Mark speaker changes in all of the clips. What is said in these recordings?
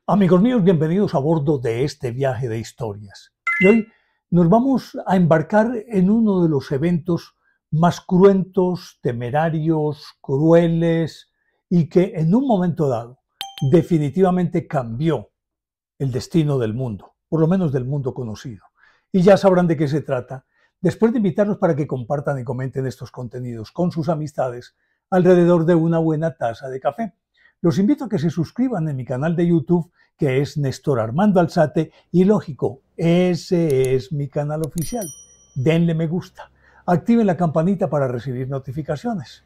Speaker 1: Amigos míos, bienvenidos a bordo de este viaje de historias. Y hoy nos vamos a embarcar en uno de los eventos más cruentos, temerarios, crueles y que en un momento dado definitivamente cambió el destino del mundo, por lo menos del mundo conocido. Y ya sabrán de qué se trata, después de invitarlos para que compartan y comenten estos contenidos con sus amistades alrededor de una buena taza de café. Los invito a que se suscriban en mi canal de YouTube, que es Néstor Armando Alzate, y lógico, ese es mi canal oficial. Denle me gusta, activen la campanita para recibir notificaciones.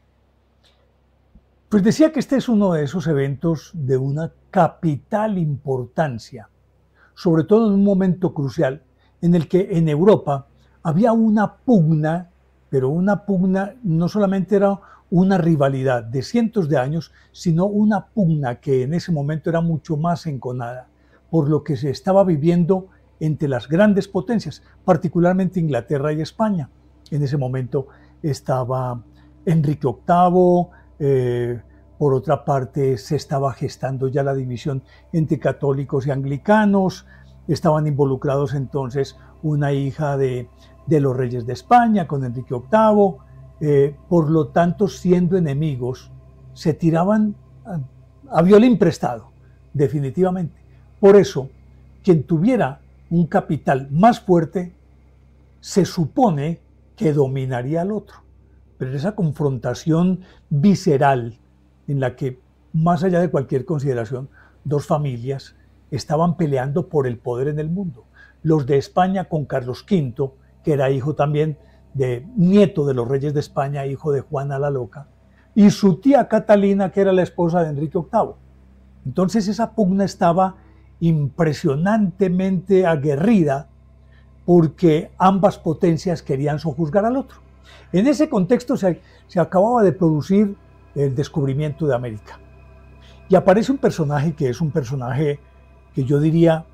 Speaker 1: Pues decía que este es uno de esos eventos de una capital importancia, sobre todo en un momento crucial en el que en Europa había una pugna, pero una pugna no solamente era una rivalidad de cientos de años, sino una pugna que en ese momento era mucho más enconada por lo que se estaba viviendo entre las grandes potencias, particularmente Inglaterra y España. En ese momento estaba Enrique VIII, por otra parte se estaba gestando ya la división entre católicos y anglicanos, estaban involucrados entonces una hija de los reyes de España con Enrique VIII, por lo tanto, siendo enemigos, se tiraban a violín prestado, definitivamente. Por eso, quien tuviera un capital más fuerte, se supone que dominaría al otro. Pero esa confrontación visceral en la que, más allá de cualquier consideración, dos familias estaban peleando por el poder en el mundo. Los de España con Carlos V, que era hijo también nieto de los reyes de España, hijo de Juana la Loca, y su tía Catalina, que era la esposa de Enrique VIII. Entonces esa pugna estaba impresionantemente aguerrida porque ambas potencias querían sojuzgar al otro. En ese contexto se acababa de producir el descubrimiento de América. Y aparece un personaje que es un personaje que yo diría,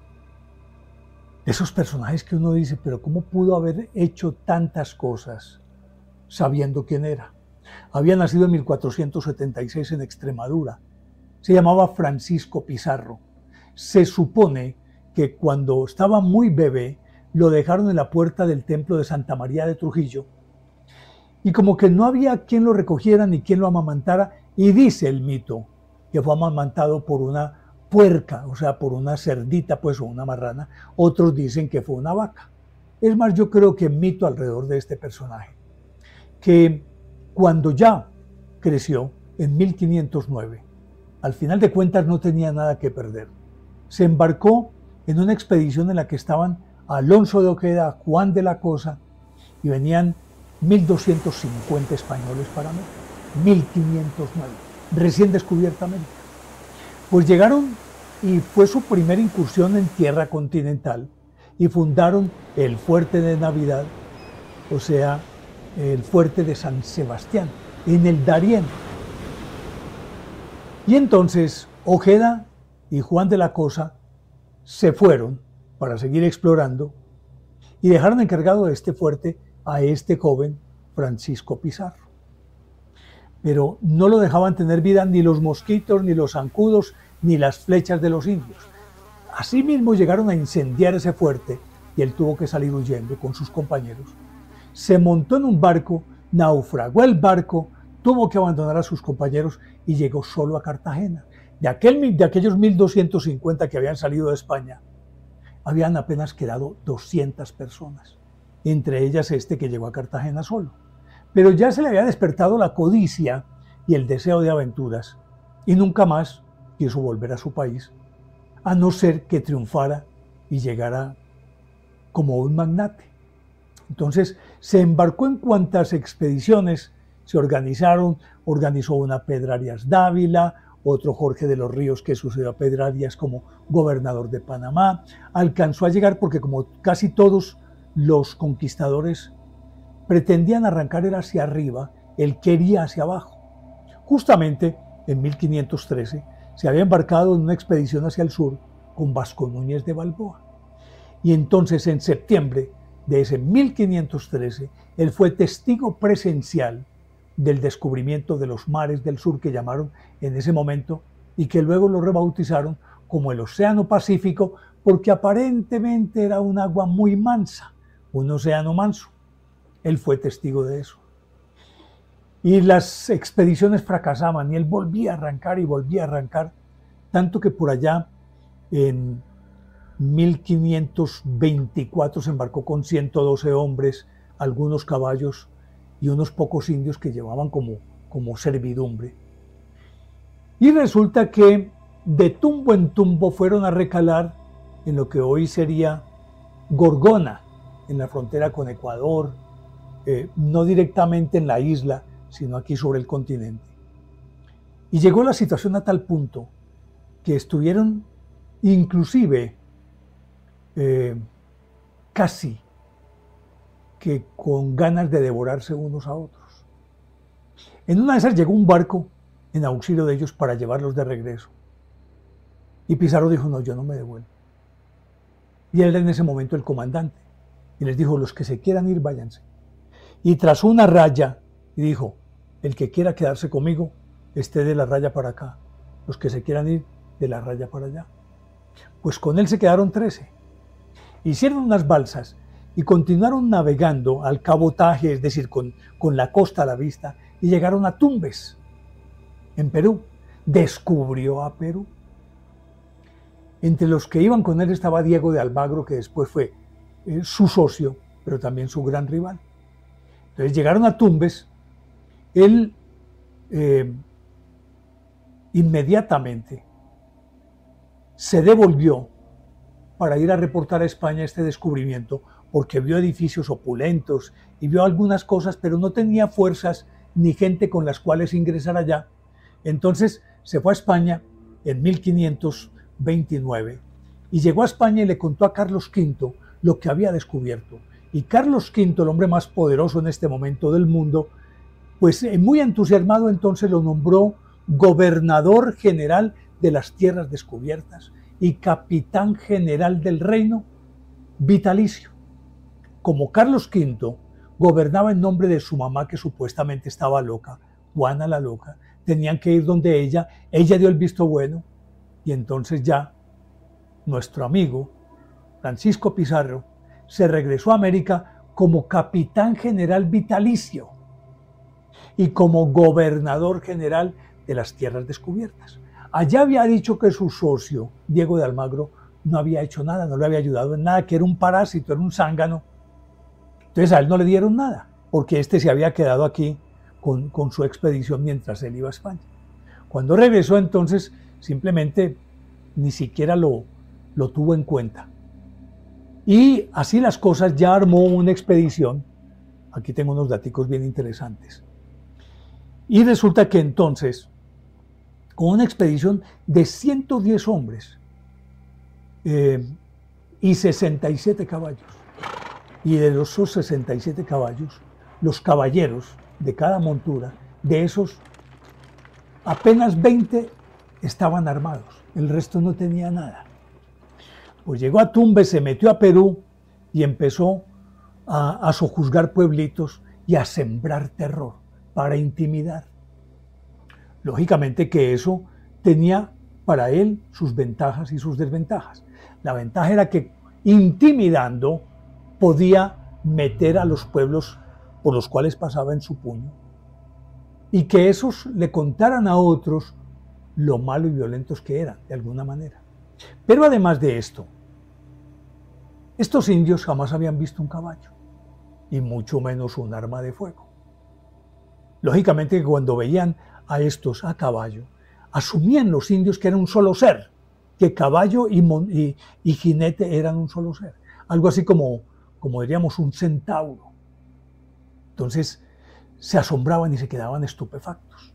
Speaker 1: esos personajes que uno dice, pero ¿cómo pudo haber hecho tantas cosas sabiendo quién era? Había nacido en 1476 en Extremadura. Se llamaba Francisco Pizarro. Se supone que cuando estaba muy bebé lo dejaron en la puerta del templo de Santa María de Trujillo y como que no había quien lo recogiera ni quien lo amamantara, y dice el mito que fue amamantado por una puerca, o sea, por una cerdita, pues, o una marrana. Otros dicen que fue una vaca. Es más, yo creo que mito alrededor de este personaje, que cuando ya creció, en 1509, al final de cuentas no tenía nada que perder. Se embarcó en una expedición en la que estaban Alonso de Ojeda, Juan de la Cosa, y venían 1250 españoles para América. 1509, recién descubierta América. Pues llegaron y fue su primera incursión en tierra continental y fundaron el Fuerte de Navidad, o sea, el Fuerte de San Sebastián, en el Darién. Y entonces Ojeda y Juan de la Cosa se fueron para seguir explorando y dejaron encargado de este fuerte a este joven Francisco Pizarro. Pero no lo dejaban tener vida ni los mosquitos, ni los zancudos, ni las flechas de los indios. Asimismo llegaron a incendiar ese fuerte y él tuvo que salir huyendo con sus compañeros. Se montó en un barco, naufragó el barco, tuvo que abandonar a sus compañeros y llegó solo a Cartagena. De aquellos 1250 que habían salido de España, habían apenas quedado 200 personas, entre ellas este que llegó a Cartagena solo. Pero ya se le había despertado la codicia y el deseo de aventuras, y nunca más quiso volver a su país, a no ser que triunfara y llegara como un magnate. Entonces se embarcó en cuantas expediciones se organizaron. Organizó una Pedro Arias Dávila, otro Jorge de los Ríos, que sucedió a Pedro Arias como gobernador de Panamá. Alcanzó a llegar porque, como casi todos los conquistadores, pretendían arrancar era hacia arriba, él quería hacia abajo. Justamente en 1513 se había embarcado en una expedición hacia el sur con Vasco Núñez de Balboa. Y entonces en septiembre de ese 1513, él fue testigo presencial del descubrimiento de los mares del sur, que llamaron en ese momento y que luego lo rebautizaron como el Océano Pacífico, porque aparentemente era un agua muy mansa, un océano manso. Él fue testigo de eso. Y las expediciones fracasaban y él volvía a arrancar y volvía a arrancar, tanto que por allá en 1524 se embarcó con 112 hombres, algunos caballos y unos pocos indios que llevaban como servidumbre. Y resulta que de tumbo en tumbo fueron a recalar en lo que hoy sería Gorgona, en la frontera con Ecuador, no directamente en la isla, sino aquí sobre el continente. Y llegó la situación a tal punto que estuvieron inclusive casi que con ganas de devorarse unos a otros. En una de esas llegó un barco en auxilio de ellos para llevarlos de regreso. Y Pizarro dijo, no, yo no me devuelvo. Y él era en ese momento el comandante. Y les dijo, los que se quieran ir, váyanse. Y trazó una raya y dijo, el que quiera quedarse conmigo, esté de la raya para acá. Los que se quieran ir, de la raya para allá. Pues con él se quedaron 13. Hicieron unas balsas y continuaron navegando al cabotaje, es decir, con la costa a la vista, y llegaron a Tumbes, en Perú. Descubrió a Perú. Entre los que iban con él estaba Diego de Almagro, que después fue su socio, pero también su gran rival. Entonces llegaron a Tumbes. Él inmediatamente se devolvió para ir a reportar a España este descubrimiento, porque vio edificios opulentos y vio algunas cosas, pero no tenía fuerzas ni gente con las cuales ingresar allá. Entonces se fue a España en 1529 y llegó a España y le contó a Carlos V lo que había descubierto. Y Carlos V, el hombre más poderoso en este momento del mundo, pues muy entusiasmado entonces lo nombró gobernador general de las tierras descubiertas y capitán general del reino vitalicio. Como Carlos V gobernaba en nombre de su mamá, que supuestamente estaba loca, Juana la loca, tenían que ir donde ella dio el visto bueno, y entonces ya nuestro amigo Francisco Pizarro se regresó a América como capitán general vitalicio y como gobernador general de las tierras descubiertas. Allá había dicho que su socio, Diego de Almagro, no había hecho nada, no le había ayudado en nada, que era un parásito, era un zángano. Entonces a él no le dieron nada, porque este se había quedado aquí con su expedición mientras él iba a España. Cuando regresó entonces, simplemente ni siquiera lo tuvo en cuenta. Y así las cosas, ya armó una expedición. Aquí tengo unos daticos bien interesantes. Y resulta que entonces, con una expedición de 110 hombres y 67 caballos, y de esos 67 caballos, los caballeros de cada montura, de esos apenas 20 estaban armados, el resto no tenía nada. Pues llegó a Tumbes, se metió a Perú y empezó a sojuzgar pueblitos y a sembrar terror para intimidar. Lógicamente que eso tenía para él sus ventajas y sus desventajas. La ventaja era que intimidando podía meter a los pueblos por los cuales pasaba en su puño y que esos le contaran a otros lo malo y violentos que eran, de alguna manera. Pero además de esto, estos indios jamás habían visto un caballo y mucho menos un arma de fuego. Lógicamente que cuando veían a estos a caballo, asumían los indios que era un solo ser, que caballo y jinete eran un solo ser, algo así como diríamos un centauro. Entonces se asombraban y se quedaban estupefactos.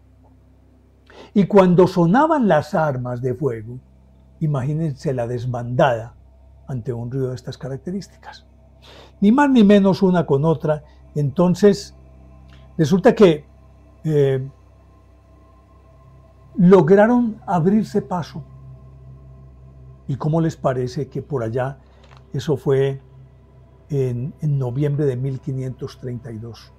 Speaker 1: Y cuando sonaban las armas de fuego, imagínense la desbandada ante un ruido de estas características. Ni más ni menos una con otra. Entonces resulta que lograron abrirse paso. ¿Y cómo les parece que por allá, eso fue en noviembre de 1532,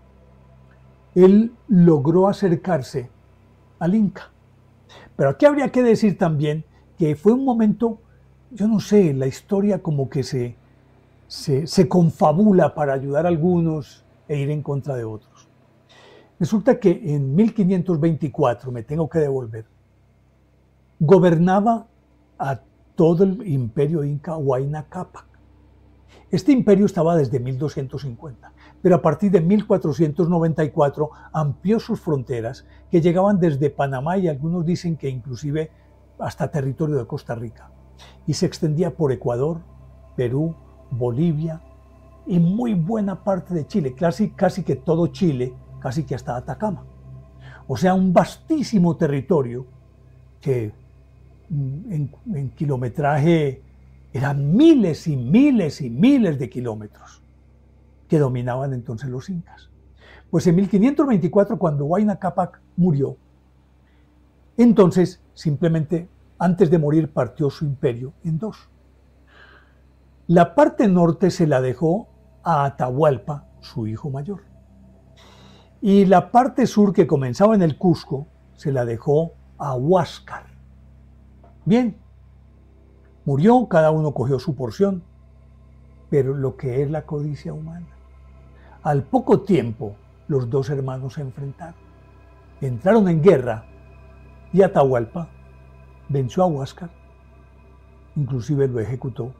Speaker 1: él logró acercarse al Inca? Pero aquí habría que decir también que fue un momento, yo no sé, la historia como que se confabula para ayudar a algunos e ir en contra de otros. Resulta que en 1524, me tengo que devolver, gobernaba a todo el imperio inca Huayna Cápac. Este imperio estaba desde 1250, pero a partir de 1494 amplió sus fronteras, que llegaban desde Panamá y algunos dicen que inclusive hasta territorio de Costa Rica, y se extendía por Ecuador, Perú, Bolivia y muy buena parte de Chile, casi que todo Chile, casi que hasta Atacama. O sea, un vastísimo territorio que en kilometraje eran miles y miles y miles de kilómetros que dominaban entonces los incas. Pues en 1524, cuando Huayna Cápac murió, entonces simplemente antes de morir partió su imperio en dos. La parte norte se la dejó a Atahualpa, su hijo mayor. Y la parte sur, que comenzaba en el Cusco, se la dejó a Huáscar. Bien, murió, cada uno cogió su porción, pero lo que es la codicia humana. Al poco tiempo, los dos hermanos se enfrentaron, entraron en guerra y Atahualpa venció a Huáscar, inclusive lo ejecutó.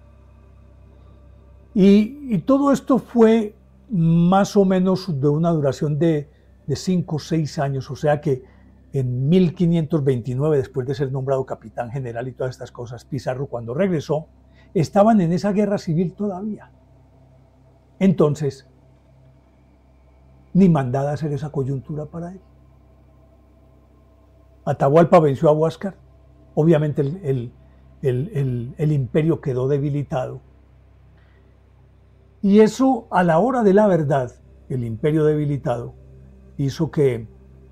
Speaker 1: Y todo esto fue más o menos de una duración de 5 o 6 años, o sea que en 1529, después de ser nombrado capitán general y todas estas cosas, Pizarro, cuando regresó, estaban en esa guerra civil todavía. Entonces, ni mandada a hacer esa coyuntura para él. Atahualpa venció a Huáscar, obviamente el imperio quedó debilitado. Y eso, a la hora de la verdad, el imperio debilitado, hizo que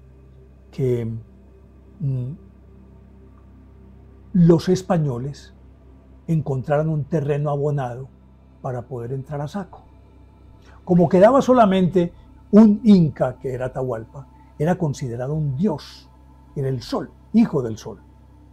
Speaker 1: los españoles encontraran un terreno abonado para poder entrar a saco. Como quedaba solamente un inca, que era Atahualpa, era considerado un dios, era el sol, hijo del sol.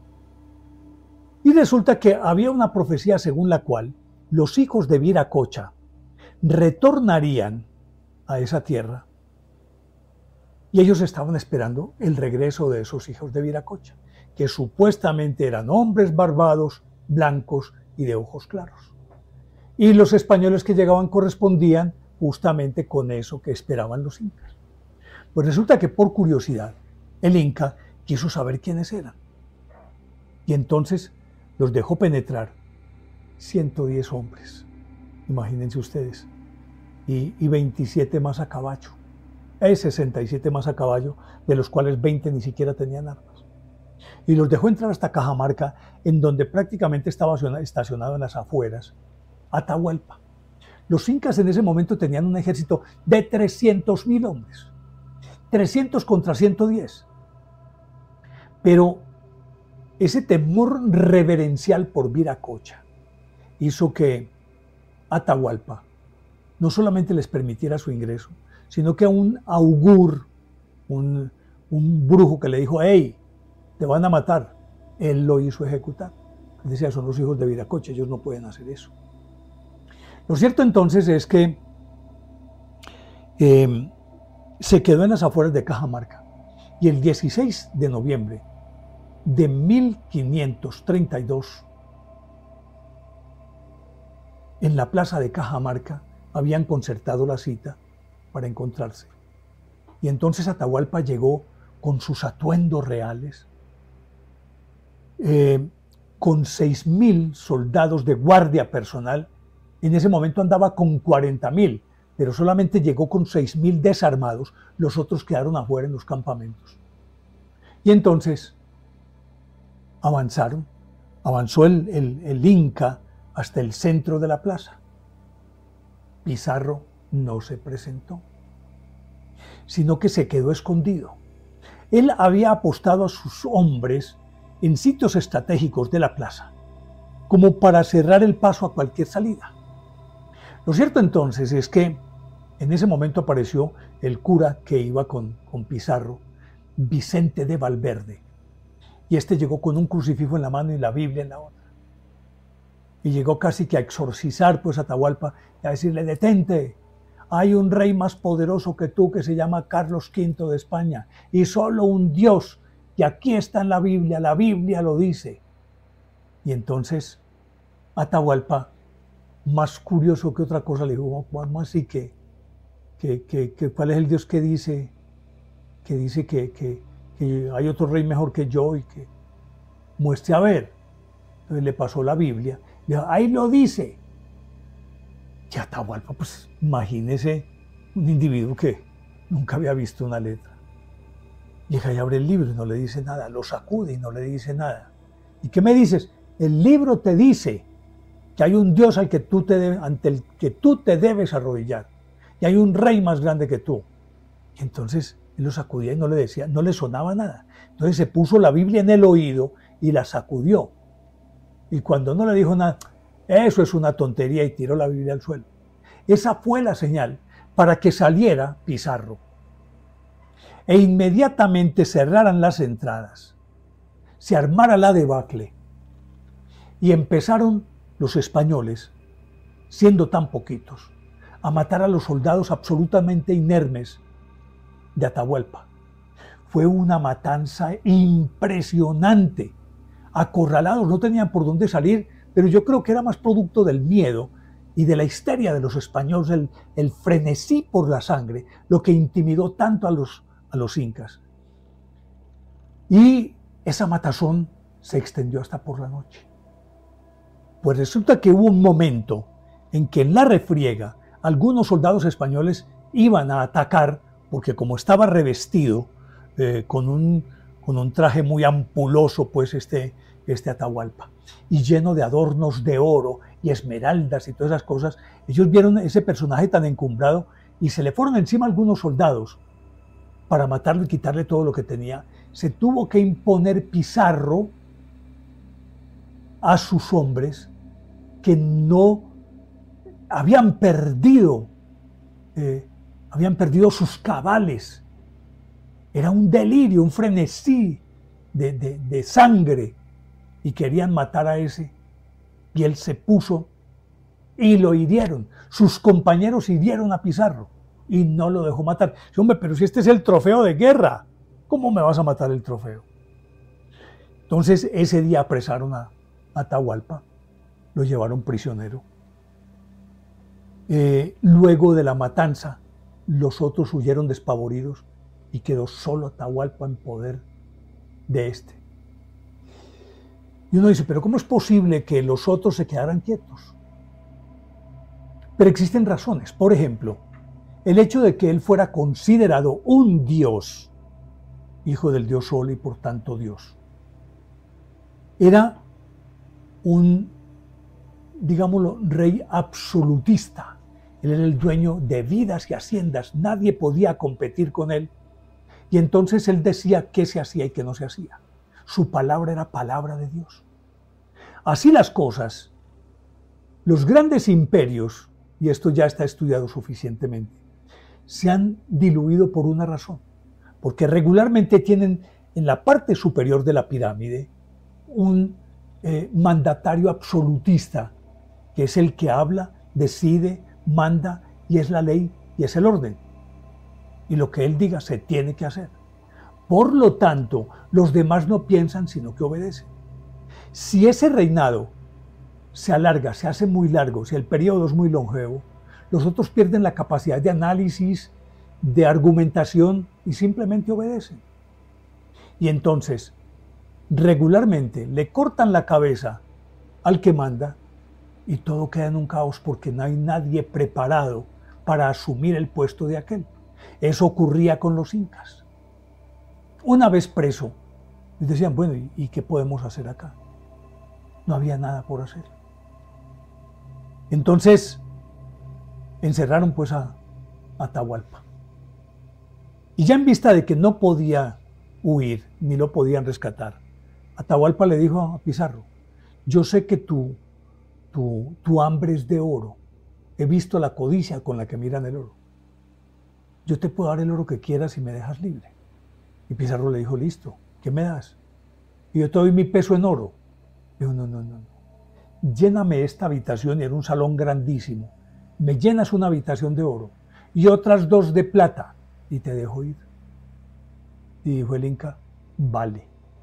Speaker 1: Y resulta que había una profecía según la cual los hijos de Viracocha retornarían a esa tierra, y ellos estaban esperando el regreso de esos hijos de Viracocha, que supuestamente eran hombres barbados, blancos y de ojos claros. Y los españoles que llegaban correspondían justamente con eso que esperaban los incas. Pues resulta que por curiosidad el inca quiso saber quiénes eran, y entonces los dejó penetrar 110 hombres, imagínense ustedes, y 27 más a caballo. 67 más a caballo, de los cuales 20 ni siquiera tenían armas. Y los dejó entrar hasta Cajamarca, en donde prácticamente estaba estacionado en las afueras Atahualpa. Los incas en ese momento tenían un ejército de 300.000 hombres. 300 contra 110. Pero ese temor reverencial por Viracocha hizo que Atahualpa no solamente les permitiera su ingreso, sino que a un augur, un brujo que le dijo, hey, te van a matar, él lo hizo ejecutar. Él decía, son los hijos de Viracocha, ellos no pueden hacer eso. Lo cierto entonces es que se quedó en las afueras de Cajamarca, y el 16 de noviembre de 1532, en la plaza de Cajamarca, habían concertado la cita para encontrarse. Y entonces Atahualpa llegó con sus atuendos reales, con 6.000 soldados de guardia personal. En ese momento andaba con 40.000, pero solamente llegó con 6.000 desarmados, los otros quedaron afuera en los campamentos. Y entonces avanzó el Inca hasta el centro de la plaza. Pizarro no se presentó, sino que se quedó escondido. Él había apostado a sus hombres en sitios estratégicos de la plaza, como para cerrar el paso a cualquier salida. Lo cierto entonces es que en ese momento apareció el cura que iba con Pizarro, Vicente de Valverde, Y este llegó con un crucifijo en la mano y la Biblia en la otra. Y llegó casi que a exorcizar pues a Atahualpa y a decirle: detente, hay un rey más poderoso que tú que se llama Carlos V de España y solo un Dios, y aquí está en la Biblia lo dice. Y entonces Atahualpa, más curioso que otra cosa, le dijo: ¿cómo así que cuál es el Dios que dice que hay otro rey mejor que yo y que muestre a ver? Entonces le pasó la Biblia, le dijo: ahí lo dice. Y Atahualpa, pues imagínese un individuo que nunca había visto una letra. Llega y abre el libro y no le dice nada, lo sacude y no le dice nada. ¿Y qué me dices? El libro te dice que hay un Dios ante el que tú te debes arrodillar, y hay un rey más grande que tú. Y entonces él lo sacudía y no le decía, no le sonaba nada. Entonces se puso la Biblia en el oído y la sacudió. Y cuando no le dijo nada, eso es una tontería, y tiró la Biblia al suelo. Esa fue la señal para que saliera Pizarro. E inmediatamente cerraran las entradas, se armara la debacle y empezaron los españoles, siendo tan poquitos, a matar a los soldados absolutamente inermes de Atahualpa. Fue una matanza impresionante. Acorralados, no tenían por dónde salir, pero yo creo que era más producto del miedo y de la histeria de los españoles, el frenesí por la sangre, lo que intimidó tanto a los incas. Y esa matazón se extendió hasta por la noche. Pues resulta que hubo un momento en que en la refriega algunos soldados españoles iban a atacar, porque como estaba revestido con un traje muy ampuloso, pues este Atahualpa, y lleno de adornos de oro y esmeraldas y todas esas cosas, ellos vieron ese personaje tan encumbrado y se le fueron encima algunos soldados para matarlo y quitarle todo lo que tenía. Se tuvo que imponer Pizarro a sus hombres, que no habían perdido sus cabales. Era un delirio, un frenesí de sangre, y querían matar a ese, y él se puso y lo hirieron. Sus compañeros hirieron a Pizarro y no lo dejó matar. Sí, hombre, pero si este es el trofeo de guerra, ¿cómo me vas a matar el trofeo? Entonces ese día apresaron a Atahualpa, lo llevaron prisionero. Luego de la matanza, los otros huyeron despavoridos y quedó solo Atahualpa en poder de este. Y uno dice: ¿pero cómo es posible que los otros se quedaran quietos? Pero existen razones. Por ejemplo, el hecho de que él fuera considerado un dios, hijo del dios Sol y por tanto Dios. Era un, digámoslo, rey absolutista. Él era el dueño de vidas y haciendas, nadie podía competir con él. Y entonces él decía qué se hacía y qué no se hacía. Su palabra era palabra de Dios. Así las cosas, los grandes imperios, y esto ya está estudiado suficientemente, se han diluido por una razón. Porque regularmente tienen en la parte superior de la pirámide un mandatario absolutista, que es el que habla, decide, manda, y es la ley y es el orden. Y lo que él diga se tiene que hacer. Por lo tanto, los demás no piensan, sino que obedecen. Si ese reinado se alarga, se hace muy largo, si el periodo es muy longevo, los otros pierden la capacidad de análisis, de argumentación, y simplemente obedecen. Y entonces, regularmente le cortan la cabeza al que manda y todo queda en un caos, porque no hay nadie preparado para asumir el puesto de aquel. Eso ocurría con los incas. Una vez preso, les decían: bueno, ¿y qué podemos hacer acá? No había nada por hacer. Entonces encerraron pues a Atahualpa. Y ya en vista de que no podía huir ni lo podían rescatar, Atahualpa le dijo a Pizarro: yo sé que tu hambre es de oro. He visto la codicia con la que miran el oro. Yo te puedo dar el oro que quieras si me dejas libre. Y Pizarro le dijo: listo, ¿qué me das? y yo te doy mi peso en oro. Dijo, no, no, no, no. Lléname esta habitación, y era un salón grandísimo. Me llenas una habitación de oro y otras 2 de plata y te dejo ir. Y dijo el Inca, vale.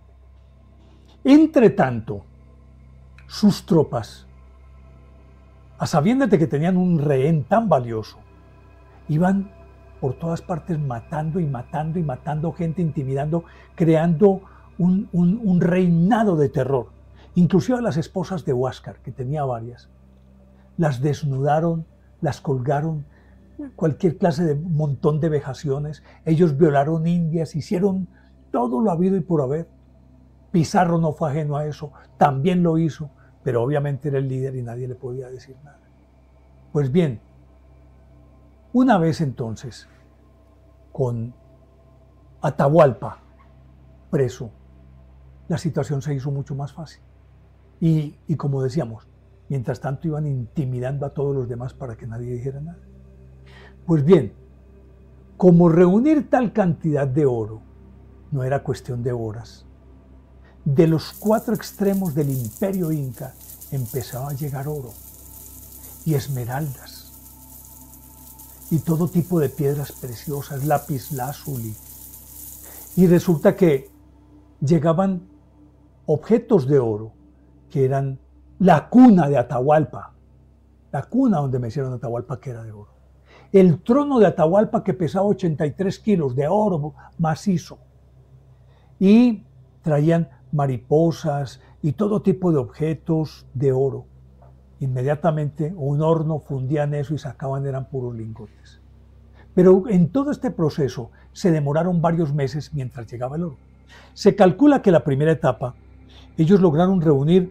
Speaker 1: Entre tanto, sus tropas, a sabiendas de que tenían un rehén tan valioso, iban por todas partes matando y matando y matando gente, intimidando, creando un reinado de terror. Inclusive a las esposas de Huáscar, que tenía varias, las desnudaron, las colgaron, cualquier clase de montón de vejaciones. Ellos violaron indias, hicieron todo lo habido y por haber. Pizarro no fue ajeno a eso, también lo hizo, pero obviamente era el líder y nadie le podía decir nada. Pues bien, una vez entonces, con Atahualpa preso, la situación se hizo mucho más fácil. Y como decíamos, mientras tanto iban intimidando a todos los demás para que nadie dijera nada. Pues bien, como reunir tal cantidad de oro no era cuestión de horas, de los 4 extremos del imperio inca empezaba a llegar oro y esmeraldas y todo tipo de piedras preciosas, lapislázuli. Y resulta que llegaban objetos de oro que eran la cuna de Atahualpa, la cuna donde me hicieron Atahualpa, que era de oro. El trono de Atahualpa, que pesaba 83 kilos de oro macizo. Y traían mariposas y todo tipo de objetos de oro. Inmediatamente un horno fundían eso y sacaban, eran puros lingotes. Pero en todo este proceso se demoraron varios meses mientras llegaba el oro. Se calcula que la primera etapa ellos lograron reunir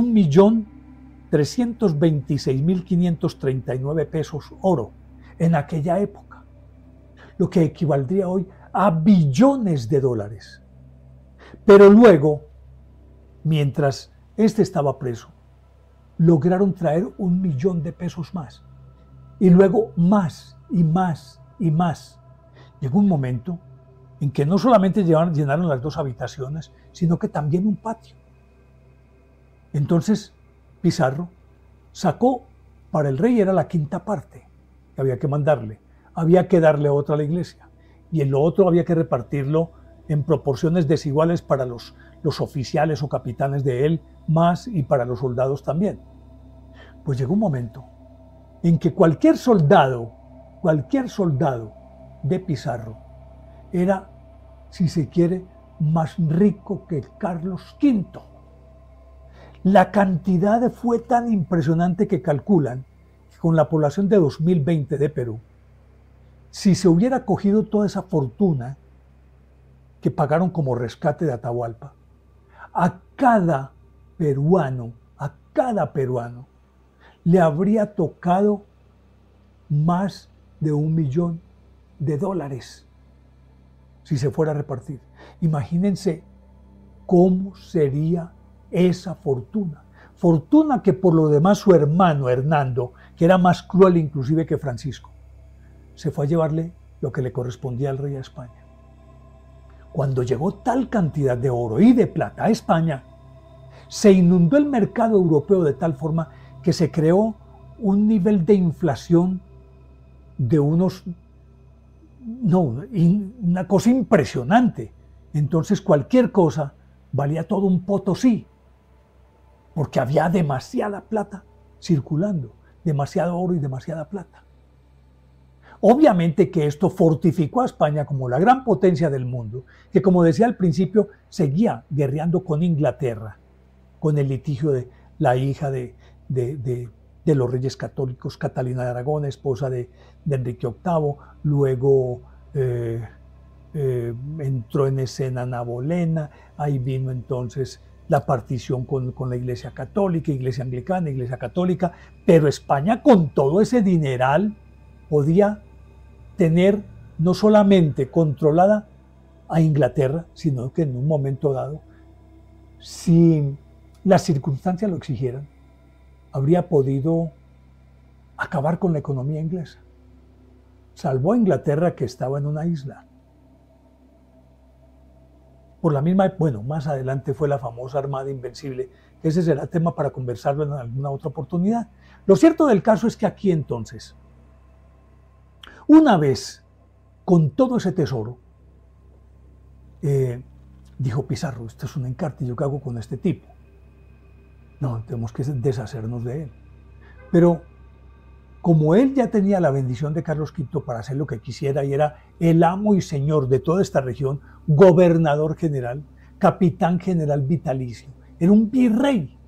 Speaker 1: 1.326.539 pesos oro en aquella época, lo que equivaldría hoy a billones de dólares. Pero luego, mientras este estaba preso, lograron traer 1 millón de pesos más. Y luego más y más y más. Llegó un momento en que no solamente llenaron las 2 habitaciones, sino que también un patio. Entonces Pizarro sacó, para el rey era la 5ª parte que había que mandarle. Había que darle otra a la iglesia. Y en lo otro había que repartirlo en proporciones desiguales para los oficiales o capitanes de él, más y para los soldados también. Pues llegó un momento en que cualquier soldado de Pizarro era, si se quiere, más rico que Carlos V. La cantidad fue tan impresionante que calculan que con la población de 2020 de Perú, si se hubiera cogido toda esa fortuna que pagaron como rescate de Atahualpa, a cada peruano, le habría tocado más de $1 millón si se fuera a repartir. Imagínense cómo sería esa fortuna. Fortuna que por lo demás su hermano Hernando, que era más cruel inclusive que Francisco, se fue a llevarle lo que le correspondía al rey de España. Cuando llegó tal cantidad de oro y de plata a España, se inundó el mercado europeo de tal forma que se creó un nivel de inflación de una cosa impresionante. Entonces cualquier cosa valía todo un Potosí, porque había demasiada plata circulando, demasiado oro y demasiada plata. Obviamente que esto fortificó a España como la gran potencia del mundo, que como decía al principio, seguía guerreando con Inglaterra, con el litigio de la hija de los reyes católicos, Catalina de Aragón, esposa de Enrique VIII, luego entró en escena Ana Bolena, ahí vino entonces la partición con la Iglesia Católica, Iglesia Anglicana, Iglesia Católica, pero España con todo ese dineral podía tener no solamente controlada a Inglaterra, sino que en un momento dado, si las circunstancias lo exigieran, habría podido acabar con la economía inglesa. Salvó a Inglaterra, que estaba en una isla. por la misma, bueno, más adelante fue la famosa Armada Invencible, que ese será tema para conversarlo en alguna otra oportunidad. Lo cierto del caso es que aquí entonces, una vez con todo ese tesoro, dijo Pizarro, esto es un encarte, ¿yo qué hago con este tipo? No, tenemos que deshacernos de él. Pero como él ya tenía la bendición de Carlos V para hacer lo que quisiera y era el amo y señor de toda esta región, gobernador general, capitán general vitalicio, era un virrey.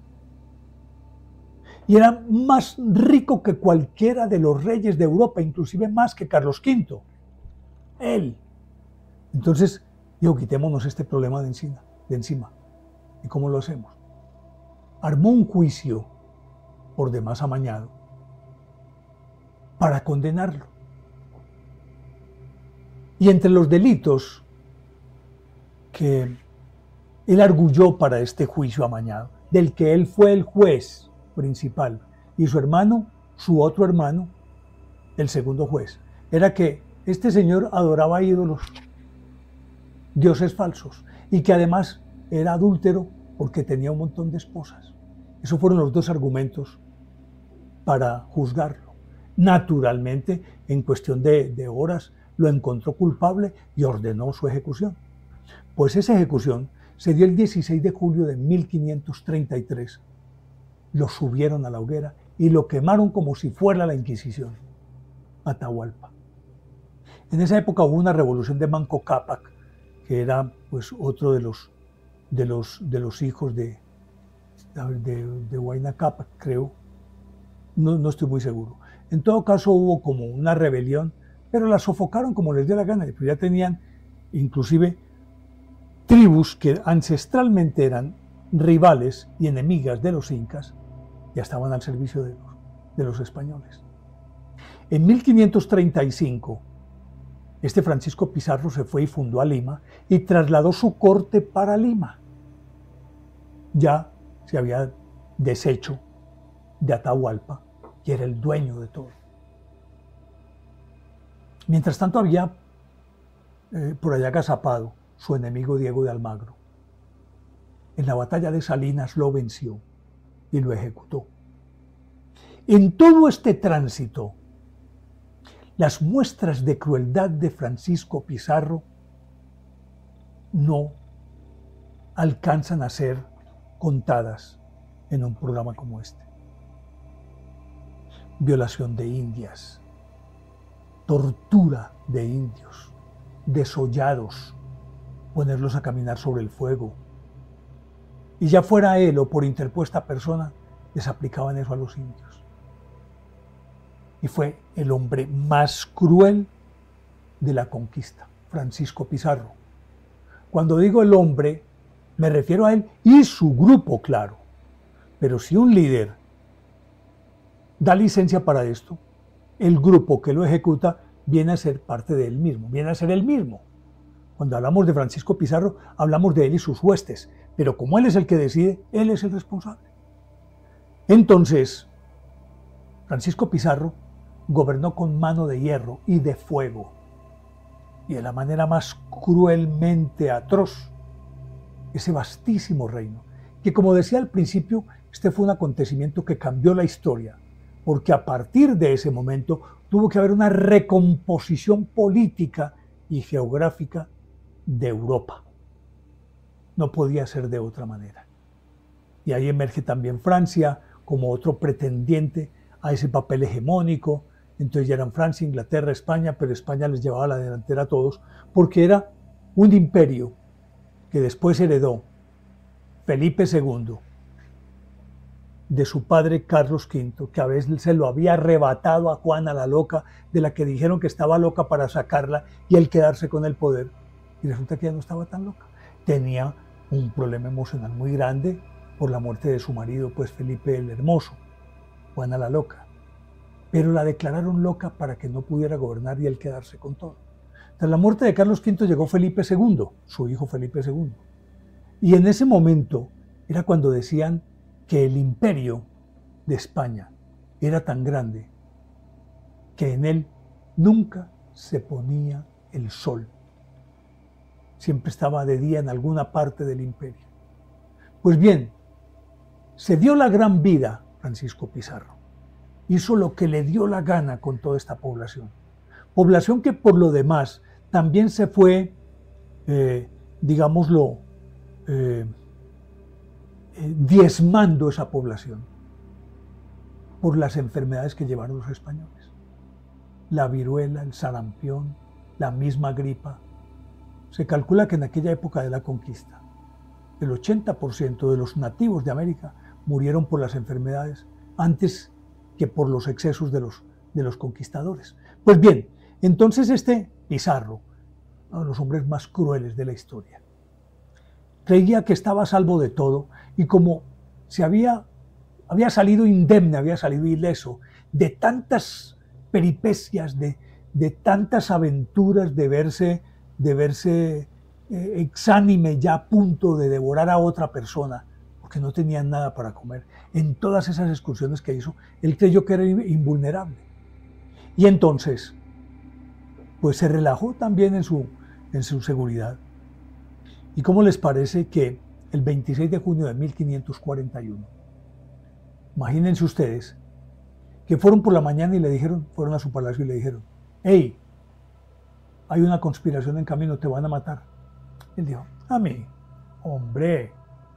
Speaker 1: Y era más rico que cualquiera de los reyes de Europa, inclusive más que Carlos V. Él. Entonces, dijo, quitémonos este problema de encima. ¿Y cómo lo hacemos? Armó un juicio por demás amañado para condenarlo. Y entre los delitos que él arguyó para este juicio amañado, del que él fue el juez principal, y su hermano, su otro hermano, el segundo juez, era que este señor adoraba ídolos, dioses falsos, y que además era adúltero porque tenía un montón de esposas. Esos fueron los dos argumentos para juzgarlo. Naturalmente, en cuestión de horas, lo encontró culpable y ordenó su ejecución. Pues esa ejecución se dio el 16 de julio de 1533. Lo subieron a la hoguera y lo quemaron como si fuera la Inquisición. Atahualpa. En esa época hubo una revolución de Manco Cápac, que era pues otro de los hijos de Huayna Cápac, creo. No estoy muy seguro. En todo caso hubo como una rebelión, pero la sofocaron como les dio la gana. Pues ya tenían inclusive tribus que ancestralmente eran rivales y enemigas de los incas, ya estaban al servicio de los españoles. En 1535, este Francisco Pizarro se fue y fundó a Lima y trasladó su corte para Lima. Ya se había deshecho de Atahualpa y era el dueño de todo. Mientras tanto había por allá agazapado su enemigo Diego de Almagro. En la batalla de Salinas lo venció y lo ejecutó. En todo este tránsito, las muestras de crueldad de Francisco Pizarro no alcanzan a ser contadas en un programa como este. Violación de indias, tortura de indios, desollados, ponerlos a caminar sobre el fuego. Y ya fuera él o por interpuesta persona, les aplicaban eso a los indios. Y fue el hombre más cruel de la conquista, Francisco Pizarro. Cuando digo el hombre, me refiero a él y su grupo, claro. Pero si un líder da licencia para esto, el grupo que lo ejecuta viene a ser parte de él mismo, viene a ser él mismo. Cuando hablamos de Francisco Pizarro, hablamos de él y sus huestes, pero como él es el que decide, él es el responsable. Entonces, Francisco Pizarro gobernó con mano de hierro y de fuego, y de la manera más cruelmente atroz, ese vastísimo reino, que como decía al principio, este fue un acontecimiento que cambió la historia, porque a partir de ese momento tuvo que haber una recomposición política y geográfica de Europa. No podía ser de otra manera. Y ahí emerge también Francia como otro pretendiente a ese papel hegemónico. Entonces ya eran Francia, Inglaterra, España, pero España les llevaba la delantera a todos, porque era un imperio que después heredó Felipe II de su padre Carlos V, que a veces se lo había arrebatado a Juana la loca, de la que dijeron que estaba loca para sacarla y él quedarse con el poder. Y resulta que ella no estaba tan loca. Tenía un problema emocional muy grande por la muerte de su marido, pues Felipe el Hermoso, Juana la loca. Pero la declararon loca para que no pudiera gobernar y él quedarse con todo. Tras la muerte de Carlos V llegó Felipe II, su hijo Felipe II. Y en ese momento era cuando decían que el imperio de España era tan grande que en él nunca se ponía el sol. siempre estaba de día en alguna parte del imperio. Pues bien, se dio la gran vida Francisco Pizarro. Hizo lo que le dio la gana con toda esta población. Población que por lo demás también se fue, digámoslo, diezmando esa población por las enfermedades que llevaron los españoles. La viruela, el sarampión, la misma gripa. Se calcula que en aquella época de la conquista, el 80% de los nativos de América murieron por las enfermedades antes que por los excesos de los conquistadores. Pues bien, entonces este Pizarro, uno de los hombres más crueles de la historia, creía que estaba a salvo de todo y como se había salido indemne, había salido ileso de tantas peripecias, de tantas aventuras, de verse exánime ya a punto de devorar a otra persona, porque no tenían nada para comer. En todas esas excursiones que hizo, él creyó que era invulnerable. Y entonces, pues se relajó también en su seguridad. ¿Y cómo les parece que el 26 de junio de 1541, imagínense ustedes, que fueron por la mañana y le dijeron, fueron a su palacio y le dijeron, hey, hay una conspiración en camino, te van a matar. Él dijo, a mí, hombre.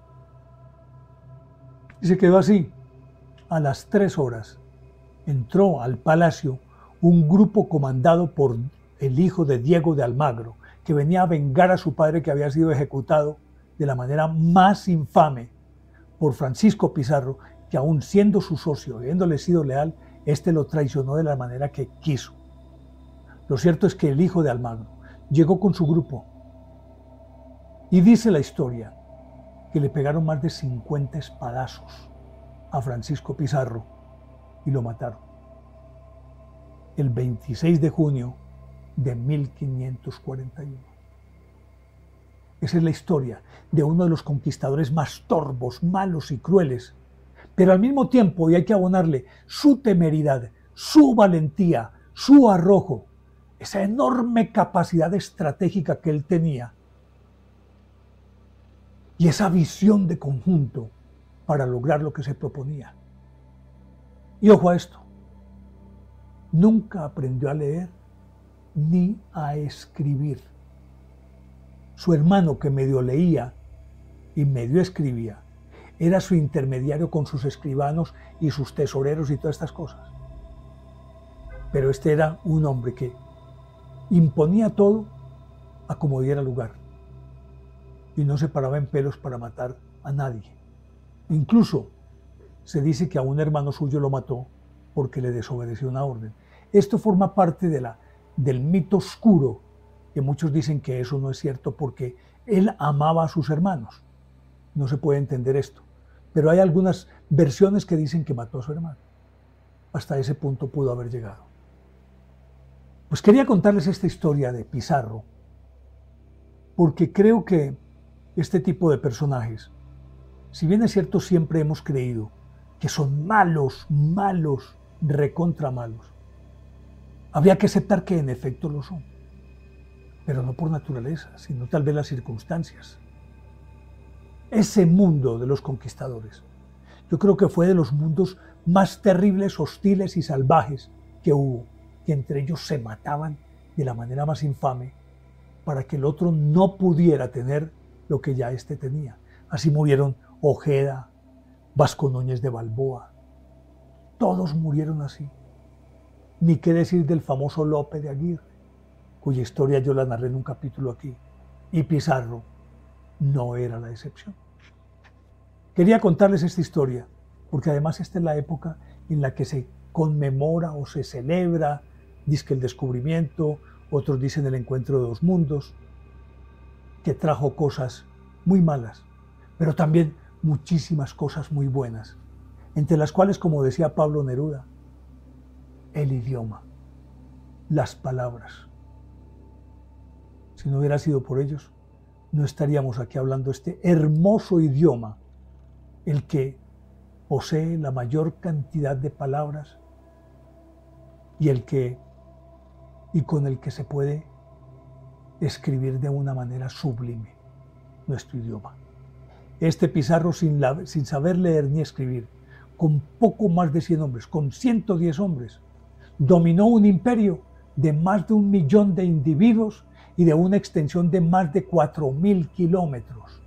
Speaker 1: Y se quedó así. A las 3 horas entró al palacio un grupo comandado por el hijo de Diego de Almagro, que venía a vengar a su padre que había sido ejecutado de la manera más infame por Francisco Pizarro, que aún siendo su socio, habiéndole sido leal, este lo traicionó de la manera que quiso. Lo cierto es que el hijo de Almagro llegó con su grupo y dice la historia que le pegaron más de 50 espadazos a Francisco Pizarro y lo mataron. El 26 de junio de 1541. Esa es la historia de uno de los conquistadores más torvos, malos y crueles, pero al mismo tiempo, y hay que abonarle su temeridad, su valentía, su arrojo, esa enorme capacidad estratégica que él tenía y esa visión de conjunto para lograr lo que se proponía. Y ojo a esto, nunca aprendió a leer ni a escribir. Su hermano, que medio leía y medio escribía, era su intermediario con sus escribanos y sus tesoreros y todas estas cosas. Pero este era un hombre que imponía todo a como diera lugar y no se paraba en pelos para matar a nadie. Incluso se dice que a un hermano suyo lo mató porque le desobedeció una orden. Esto forma parte del mito oscuro, que muchos dicen que eso no es cierto porque él amaba a sus hermanos. No se puede entender esto. Pero hay algunas versiones que dicen que mató a su hermano. Hasta ese punto pudo haber llegado. Pues quería contarles esta historia de Pizarro, porque creo que este tipo de personajes, si bien es cierto siempre hemos creído que son malos, malos, recontra malos, habría que aceptar que en efecto lo son, pero no por naturaleza, sino tal vez las circunstancias. Ese mundo de los conquistadores, yo creo que fue de los mundos más terribles, hostiles y salvajes que hubo, que entre ellos se mataban de la manera más infame para que el otro no pudiera tener lo que ya éste tenía. Así murieron Ojeda, Vasco Núñez de Balboa, todos murieron así. Ni qué decir del famoso Lope de Aguirre, cuya historia yo la narré en un capítulo aquí, y Pizarro no era la excepción. Quería contarles esta historia, porque además esta es la época en la que se conmemora o se celebra, dizque el descubrimiento, otros dicen el encuentro de dos mundos, que trajo cosas muy malas, pero también muchísimas cosas muy buenas, entre las cuales, como decía Pablo Neruda, el idioma, las palabras. Si no hubiera sido por ellos, no estaríamos aquí hablando este hermoso idioma, el que posee la mayor cantidad de palabras y con el que se puede escribir de una manera sublime nuestro idioma. Este Pizarro, sin saber leer ni escribir, con poco más de 100 hombres, con 110 hombres, dominó un imperio de más de 1 millón de individuos y de una extensión de más de 4.000 kilómetros.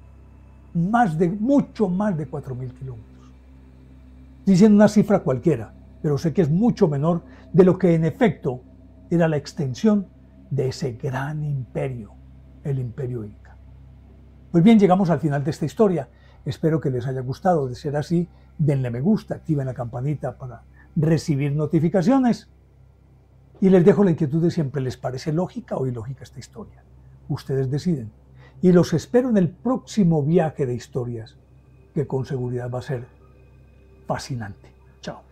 Speaker 1: Mucho más de 4.000 kilómetros. Dicen una cifra cualquiera, pero sé que es mucho menor de lo que en efecto era la extensión de ese gran imperio, el Imperio Inca. Pues bien, llegamos al final de esta historia. Espero que les haya gustado. De ser así, denle me gusta, activen la campanita para recibir notificaciones. Y les dejo la inquietud de siempre, ¿les parece lógica o ilógica esta historia? Ustedes deciden. Y los espero en el próximo viaje de historias, que con seguridad va a ser fascinante. Chao.